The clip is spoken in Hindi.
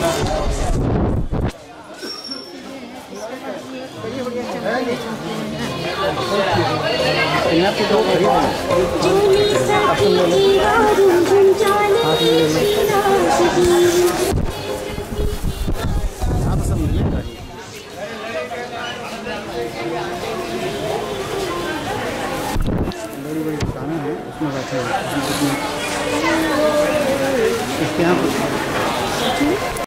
बड़ी बड़ी दुकानें हैं, उसमें बैठे हैं। इसके यहाँ